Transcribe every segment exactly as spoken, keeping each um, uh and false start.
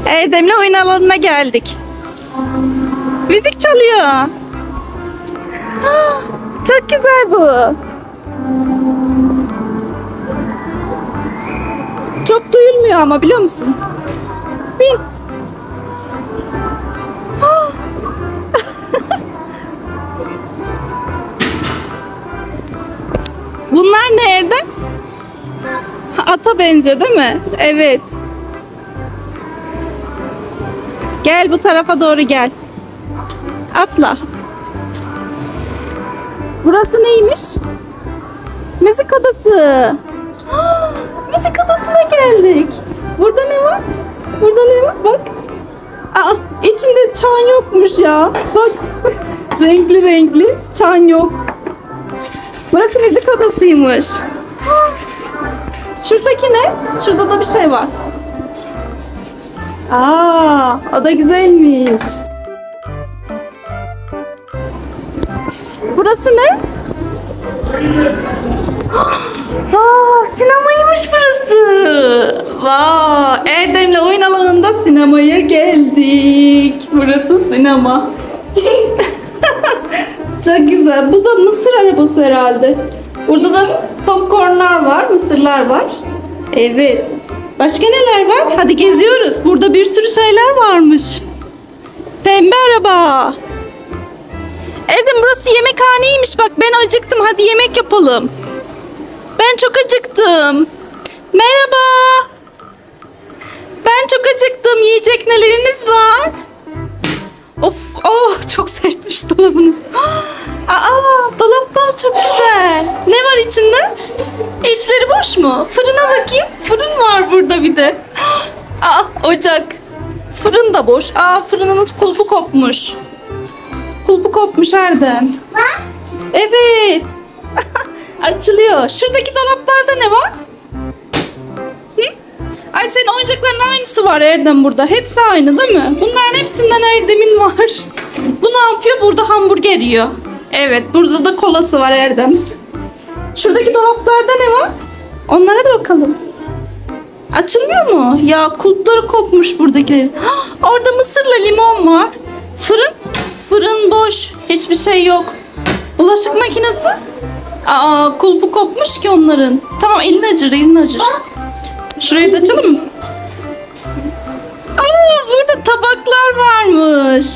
Erdem'le oyun alanına geldik. Müzik çalıyor. Çok güzel bu. Çok duyulmuyor ama biliyor musun? Bin. Bunlar ne Erdem? Ata benziyor değil mi? Evet. Gel bu tarafa doğru gel. Atla. Burası neymiş? Müzik odası. Müzik odasına geldik. Burada ne var? Burada ne var? Bak. Aa, içinde çan yokmuş ya. Bak. Renkli renkli. Çan yok. Burası müzik odasıymış. Şuradaki ne? Şurada da bir şey var. Aa, o da güzelmiş. Burası ne? Aa, sinemaymış burası. Vay, Erdem'le oyun alanında sinemaya geldik. Burası sinema. Çok güzel. Bu da mısır arabası herhalde. Burada da popcornlar var, mısırlar var. Evet. Başka neler var? Hadi geziyoruz. Burada bir sürü şeyler varmış. Pembe araba. Erdem burası yemekhaneymiş. Bak ben acıktım. Hadi yemek yapalım. Ben çok acıktım. Merhaba. Ben çok acıktım. Yiyecek neleriniz var? Of, oh çok sertmiş dolabınız. Aa, dolaplar çok güzel. Ne var içinde? İçleri boş mu? Fırına bakayım. Fırın var burada bir de. Aa, ocak. Fırın da boş. Aa, fırının kulpu kopmuş. Kulpu kopmuş Erdem. Evet. Açılıyor. Şuradaki dolaplarda ne var? Hı? Ay senin oyuncakların aynısı var Erdem burada. Hepsi aynı değil mi? Bunların hepsinden Erdem'in var. Bu ne yapıyor? Burada hamburger yiyor. Evet, burada da kolası var Erdem. Şuradaki dolaplarda ne var? Onlara da bakalım. Açılmıyor mu? Ya kulpları kopmuş buradakilerin. Orada mısırla limon var. Fırın. Fırın boş. Hiçbir şey yok. Bulaşık makinesi. Aa, kulpu kopmuş ki onların. Tamam, elini acır, elini acır. Şurayı da açalım mı? Aa, burada tabaklar varmış.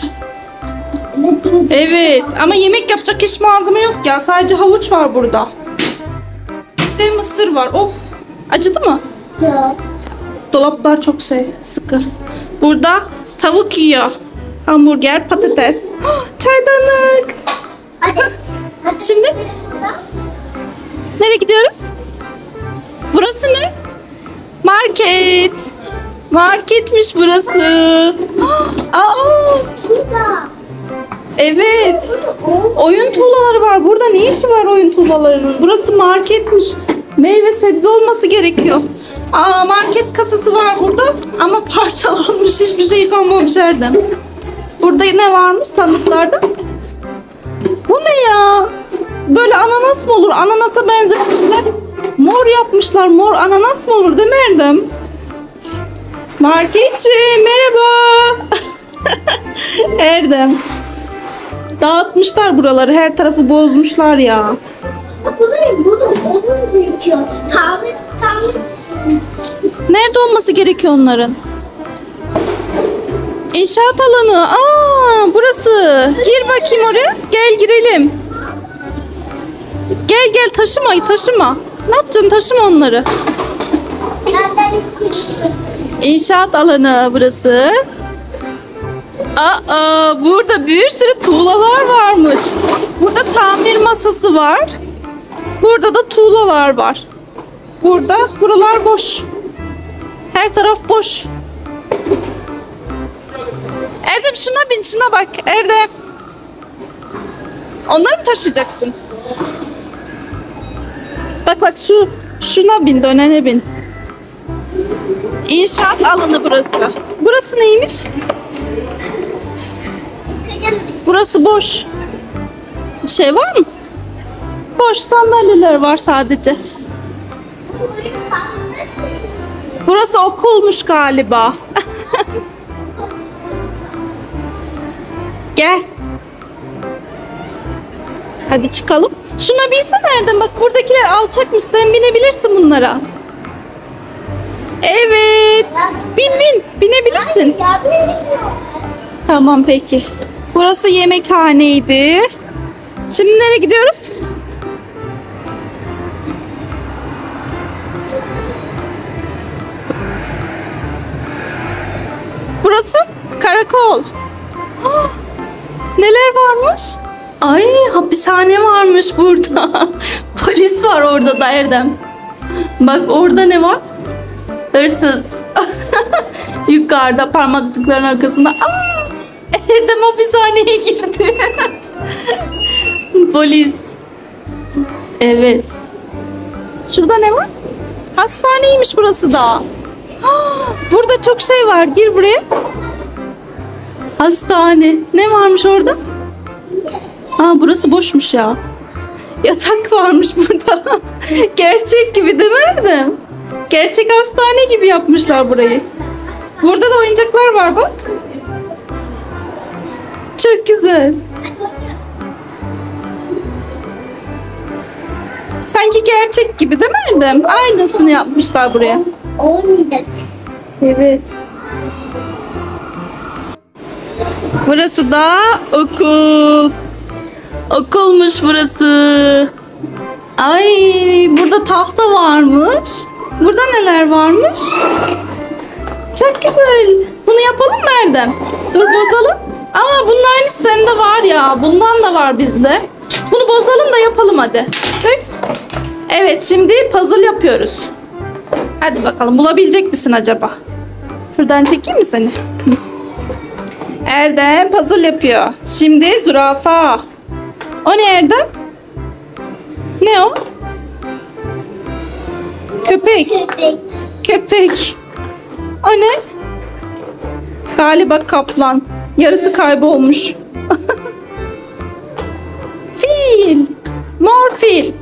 Evet, ama yemek yapacak hiç malzeme yok ya. Sadece havuç var burada. Bir de mısır var. Of. Acıdı mı? Yok. Dolaplar çok şey, sıkı. Burada tavuk yiyor. Hamburger, patates. Çaydanlık. Hadi. Şimdi nereye gidiyoruz? Burası ne? Market. Marketmiş burası. Aa, Şurada. evet. Oyun tuğlaları var. Burada ne işi var oyun tuğlalarının? Burası marketmiş. Meyve sebze olması gerekiyor. Aa, market kasası var burada. Ama parçalanmış. Hiçbir şey kalmamış Erdem. Burada ne varmış sandıklarda? Bu ne ya? Böyle ananas mı olur? Ananasa benzetmişler. Mor yapmışlar. Mor ananas mı olur değil mi Erdem? Marketçi merhaba. Erdem. Dağıtmışlar buraları. Her tarafı bozmuşlar ya. Bu ne? Bu da onun gerekiyor. Tamir, tamir. Nerede olması gerekiyor onların? İnşaat alanı. Aa, burası. Gir bakayım oraya. Gel girelim. Gel gel taşıma taşıma. Ne yapacaksın? Taşıma onları. İnşaat alanı burası. Aa, burada bir sürü tuğlalar varmış. Burada tamir masası var. Burada da tuğlalar var. Burada buralar boş. Her taraf boş. Erdem şuna bin, şuna bak Erdem. Onları mı taşıyacaksın? Bak bak şu şuna bin, dönene bin. İnşaat alanı burası. Burası neymiş? Burası boş. Bir şey var mı? Boş sandalyeler var sadece. Burası okulmuş galiba. Gel. Hadi çıkalım. Şuna binsene Erdem. Bak buradakiler alçakmış. Sen binebilirsin bunlara. Evet. Bin bin. Binebilirsin. Ya bilmiyorum. Tamam peki. Burası yemekhaneydi. Şimdi nereye gidiyoruz? Burası karakol. Ah, neler varmış? Ay, hapishane varmış burada. Polis var orada da Erdem. Bak orada ne var? Hırsız. Yukarıda parmaklıkların arkasında. Aa, Erdem hapishaneye girdi. Polis. Evet. Şurada ne var? Hastaneymiş burası da. Ah, burada çok şey var. Gir buraya. Hastane. Ne varmış orada? Aa, burası boşmuş ya. Yatak varmış burada. Gerçek gibi değil mi Erdem? Gerçek hastane gibi yapmışlar burayı. Burada da oyuncaklar var bak. Çok güzel. Sanki gerçek gibi değil mi Erdem? Aynısını yapmışlar buraya. Olmayacak. Evet. Burası da okul. Okulmuş burası. Ay, burada tahta varmış. Burada neler varmış? Çok güzel. Bunu yapalım mı Erdem? Dur bozalım. Aa, bunun aynısı sende var ya. Bundan da var bizde. Bunu bozalım da yapalım hadi. Bak. Evet, şimdi puzzle yapıyoruz. Hadi bakalım, bulabilecek misin acaba? Şuradan çekeyim mi seni? Erdem puzzle yapıyor. Şimdi zürafa. O ne Erdem? Ne o? Köpek. Köpek. Köpek. O ne? Galiba kaplan. Yarısı kaybolmuş. Fil. Mor fil.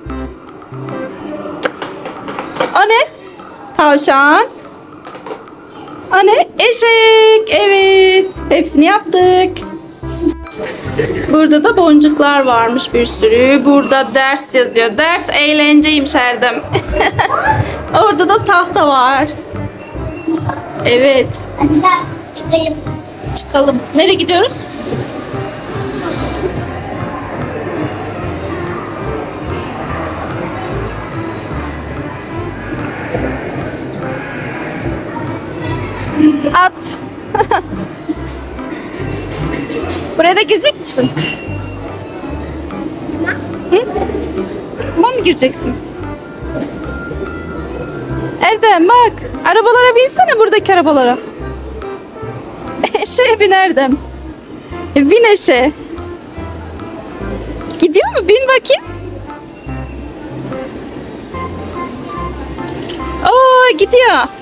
O ne? Tavşan. O ne? Eşek. Evet. Hepsini yaptık. Burada da boncuklar varmış bir sürü. Burada ders yazıyor. Ders eğlenceymiş Erdem. Orada da tahta var. Evet. Hadi ben çıkayım. Çıkalım. Nereye gidiyoruz? At. Buraya da girecek misin? Hı? Tamam mı gireceksin? Erdem bak. Arabalara binsene, buradaki arabalara. Eşeğe bin Erdem. Bin eşeğe. Gidiyor mu? Bin bakayım. Oo, gidiyor.